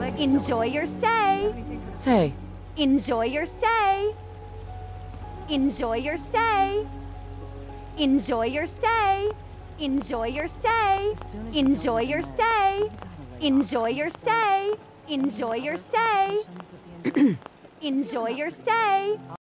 Enjoy your stay. Hey. Enjoy your stay. Enjoy your stay. Enjoy your stay. Enjoy your stay. Enjoy your stay. Enjoy your stay. Enjoy your stay. Enjoy your stay.